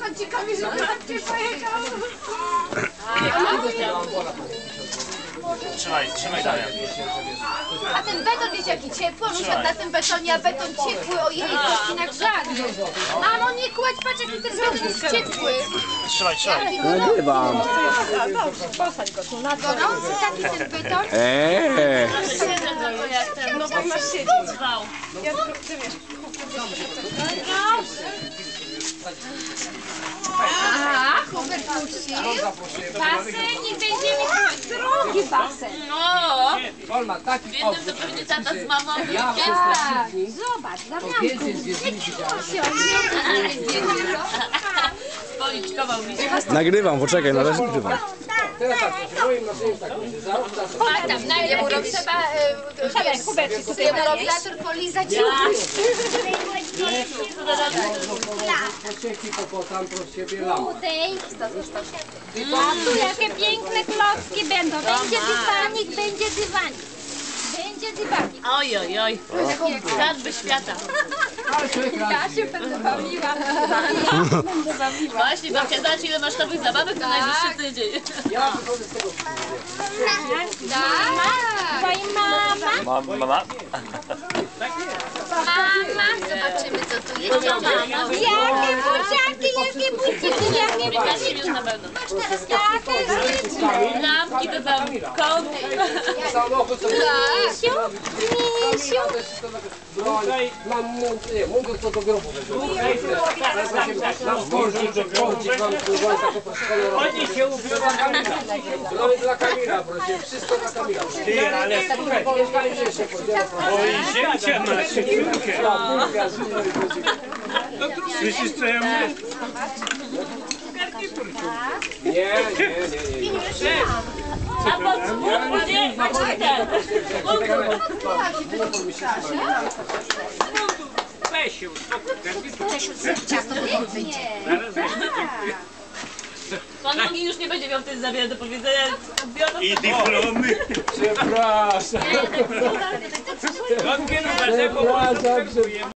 kącikami, żeby tak nie pojechał. Trzymaj dalej. A ten beton, wiecie jaki ciepły, on usiadł na tym betonie, a beton ciepły, ojej, kości nagrzany. Mamo, nie kładź, patrz jaki ten beton jest ciepły. Trzymaj. Nagrywam. Posadź go tu na gorący taki ten beton. No bo masz siedzieć. Ja tylko, ty wiesz, Aha, Hubert puścił. Basen, niech będziemy drugi basen. On ma taki wiem, to pewnie tata z mamą. Ja Tak, zobacz, Damianku. więcej zwierzyny widziałem. Policzkował mi się. Nagrywam, poczekaj, na razie nagrywam. Teraz tak, moim marzeniem tak będzie. A tam najlepiej trzeba regulator polizać. Poczeki tam pro siebie lampę. A tu jakie piękne klocki będą. Będzie dywanik, będzie dywanik. Będzie dywanik. Oj. Zgadby świata. Ale człowiek Ja się będę bawiła. Właśnie, babcia, zobacz ile masz nowych zabawek na najbliższy tydzień. Ja wychodzę z tego. Tak. Twoja mama. Mama? Mama. Zobaczymy co tu jest. Jakie buciaki, jakie Wygraliśmy już na pewno. teraz takie Lampki do zamku. Kąty. Samochód sobie. Misiu, misiu. Mam mówię co do grobu. Mam wążek, mam taką poszkolę. Oni się ukrywa Kamila. Mamy dla Kamila, proszę. Wszystko dla Kamila. Ty, ale słuchaj. Oj, ziemcia masz, sieciutkę. Słyszysz co ja mówię? Nie. A pod spód, nie? Weź się, Ciasto podwójnie. Pan nogi już nie będzie miał wtedy za wiele do powiedzenia. i dyplomy. Przepraszam. Od wielu bardzo